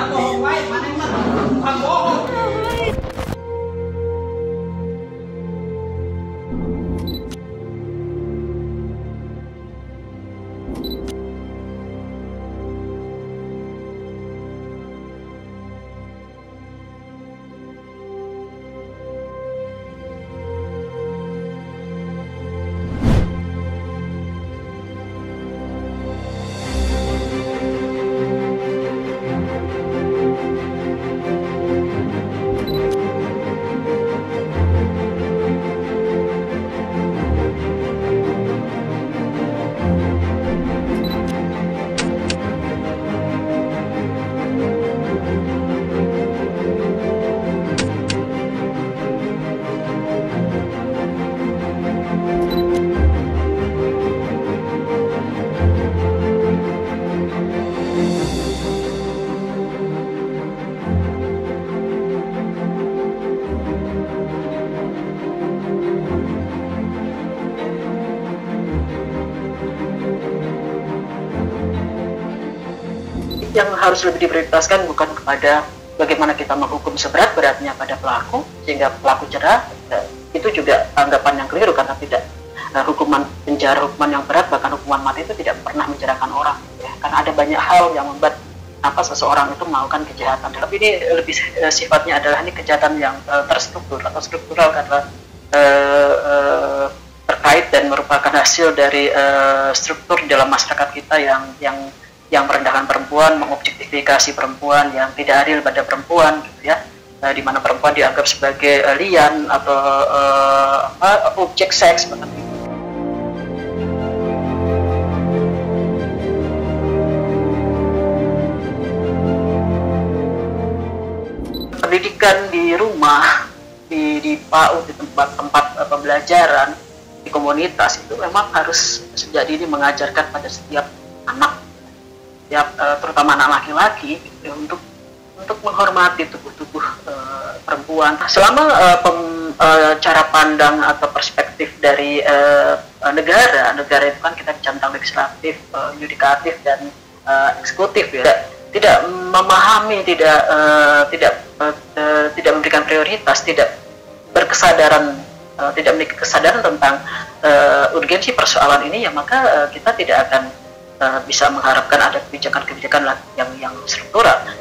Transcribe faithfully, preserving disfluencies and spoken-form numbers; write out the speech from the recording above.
bohong wae, mana mah bukan bohong. Yang harus lebih diprioritaskan bukan kepada bagaimana kita menghukum seberat-beratnya pada pelaku sehingga pelaku cerah, itu juga anggapan yang keliru karena tidak uh, hukuman penjara, hukuman yang berat bahkan hukuman mati itu tidak pernah mencerahkan orang ya. Karena ada banyak hal yang membuat apa seseorang itu melakukan kejahatan, tapi ini lebih uh, sifatnya adalah ini kejahatan yang uh, terstruktur atau struktural karena uh, uh, terkait dan merupakan hasil dari uh, struktur dalam masyarakat kita yang yang yang merendahkan perempuan, mengobjektifikasi perempuan, yang tidak adil pada perempuan, gitu ya, e, di mana perempuan dianggap sebagai e, lian atau e, apa, objek seks seperti itu. Pendidikan di rumah, di, di P A U, di tempat-tempat e, pembelajaran, di komunitas itu memang harus sejak dini mengajarkan pada setiap anak, ya, terutama anak laki-laki ya, untuk untuk menghormati tubuh-tubuh uh, perempuan. Selama uh, pem, uh, cara pandang atau perspektif dari uh, negara, negara itu kan kita bicara legislatif, uh, yudikatif dan uh, eksekutif ya. Tidak, tidak memahami, tidak uh, tidak uh, uh, tidak memberikan prioritas, tidak berkesadaran, uh, tidak memiliki kesadaran tentang uh, urgensi persoalan ini, ya maka uh, kita tidak akan Uh, bisa mengharapkan ada kebijakan-kebijakan yang yang struktural.